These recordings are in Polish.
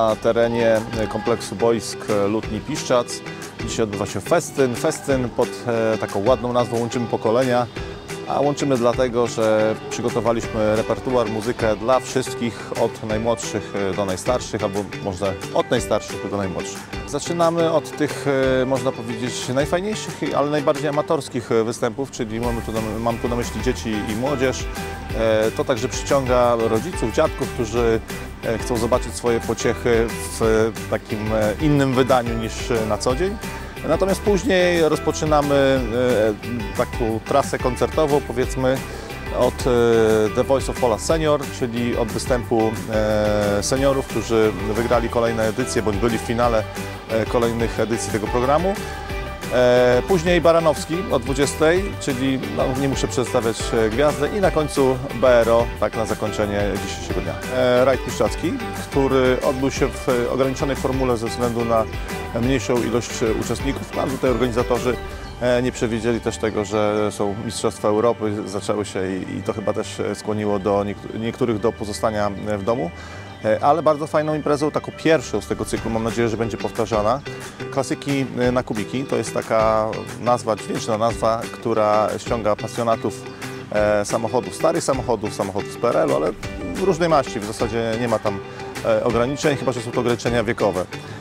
na terenie kompleksu boisk Lutni Piszczac. Dzisiaj odbywa się festyn pod taką ładną nazwą Łączymy Pokolenia. A łączymy dlatego, że przygotowaliśmy repertuar, muzykę dla wszystkich, od najmłodszych do najstarszych, albo może od najstarszych do najmłodszych. Zaczynamy od tych, można powiedzieć, najfajniejszych, ale najbardziej amatorskich występów, czyli mam tu na myśli dzieci i młodzież. To także przyciąga rodziców, dziadków, którzy chcą zobaczyć swoje pociechy w takim innym wydaniu niż na co dzień. Natomiast później rozpoczynamy taką trasę koncertową, powiedzmy, od The Voice of Pola Senior, czyli od występu seniorów, którzy wygrali kolejne edycje, bądź byli w finale kolejnych edycji tego programu. Później Baranowski o 20, czyli nie muszę przedstawiać gwiazdy, i na końcu BRO, tak na zakończenie dzisiejszego dnia. Rajd Piszczacki, który odbył się w ograniczonej formule ze względu na mniejszą ilość uczestników, ale tutaj organizatorzy nie przewidzieli też tego, że są Mistrzostwa Europy, zaczęły się i to chyba też skłoniło do niektórych do pozostania w domu. Ale bardzo fajną imprezą, taką pierwszą z tego cyklu, mam nadzieję, że będzie powtarzana. Klasyki na kubiki, to jest taka nazwa, dźwięczna nazwa, która ściąga pasjonatów samochodów, starych samochodów z PRL-u, ale w różnej maści, w zasadzie nie ma tam ograniczeń, chyba że są to ograniczenia wiekowe.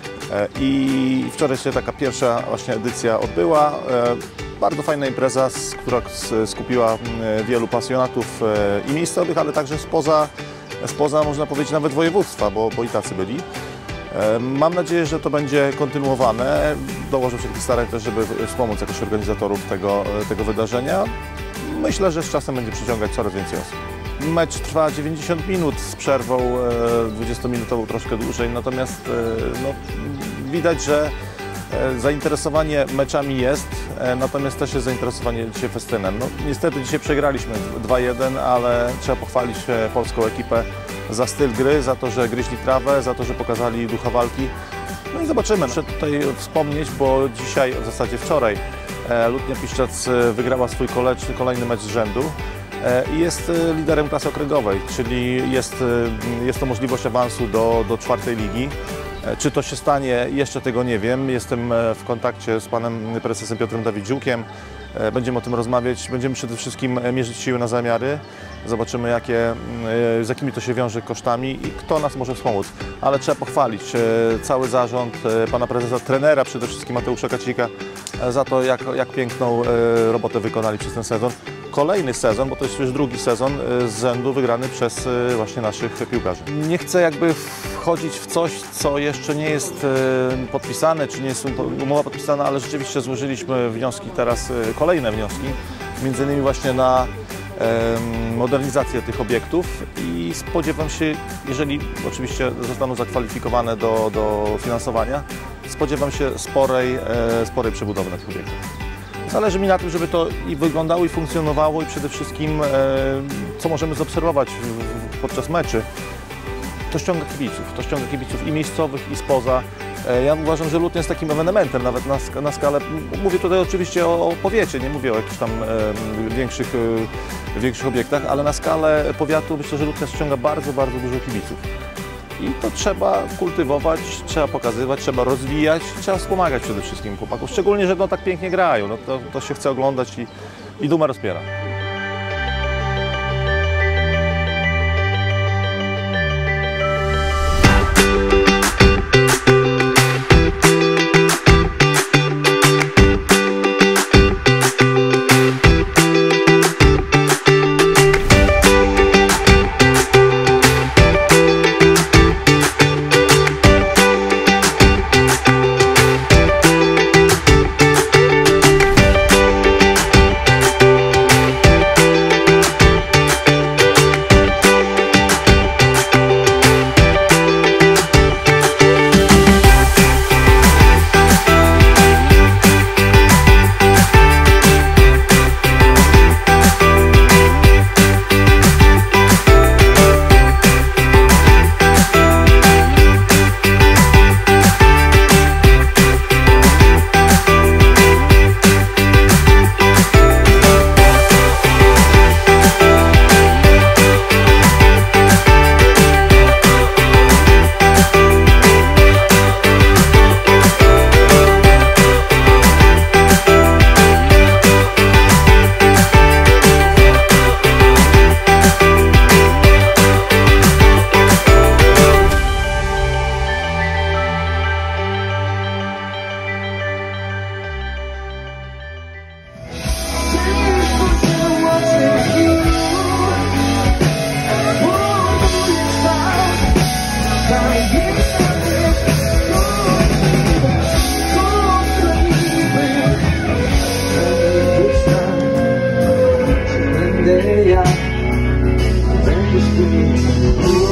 I wczoraj się taka pierwsza właśnie edycja odbyła. Bardzo fajna impreza, która skupiła wielu pasjonatów i miejscowych, ale także spoza, można powiedzieć, nawet województwa, bo i tacy byli. Mam nadzieję, że to będzie kontynuowane. Dołożę wszelkich starań też, żeby wspomóc jakoś organizatorów tego wydarzenia. Myślę, że z czasem będzie przyciągać coraz więcej osób. Mecz trwa 90 minut z przerwą 20-minutową troszkę dłużej, natomiast no, widać, że zainteresowanie meczami jest, natomiast też jest zainteresowanie dzisiaj festynem. No, niestety dzisiaj przegraliśmy 2-1, ale trzeba pochwalić polską ekipę za styl gry, za to, że gryźli trawę, za to, że pokazali ducha walki. No i zobaczymy. Muszę tutaj wspomnieć, bo dzisiaj, w zasadzie wczoraj, Lutnia Piszczac wygrała swój kolejny mecz z rzędu i jest liderem klasy okręgowej, czyli jest to możliwość awansu do czwartej ligi. Czy to się stanie, jeszcze tego nie wiem. Jestem w kontakcie z panem prezesem Piotrem Dawidziukiem. Będziemy o tym rozmawiać. Będziemy przede wszystkim mierzyć siły na zamiary. Zobaczymy, z jakimi to się wiąże kosztami i kto nas może wspomóc. Ale trzeba pochwalić cały zarząd, pana prezesa, trenera przede wszystkim Mateusza Kacika za to, jak piękną robotę wykonali przez ten sezon. Kolejny sezon, bo to jest już drugi sezon z rzędu wygrany przez właśnie naszych piłkarzy. Nie chcę jakby wchodzić w coś, co jeszcze nie jest podpisane, czy nie jest umowa podpisana, ale rzeczywiście złożyliśmy wnioski teraz, kolejne wnioski, między innymi właśnie na modernizację tych obiektów i spodziewam się, jeżeli oczywiście zostaną zakwalifikowane do finansowania, spodziewam się sporej przebudowy na tych obiektach. Zależy mi na tym, żeby to i wyglądało, i funkcjonowało, i przede wszystkim, co możemy zaobserwować podczas meczy, to ściąga kibiców i miejscowych, i spoza. Ja uważam, że Lutnia jest takim ewenementem, nawet na skalę, mówię tutaj oczywiście o powiecie, nie mówię o jakichś tam większych obiektach, ale na skalę powiatu myślę, że Lutnia ściąga bardzo, bardzo dużo kibiców. I to trzeba kultywować, trzeba pokazywać, trzeba rozwijać, trzeba wspomagać przede wszystkim chłopaków. Szczególnie, że tak pięknie grają, no to się chce oglądać i duma rozpiera. będę ja, będziesz ty.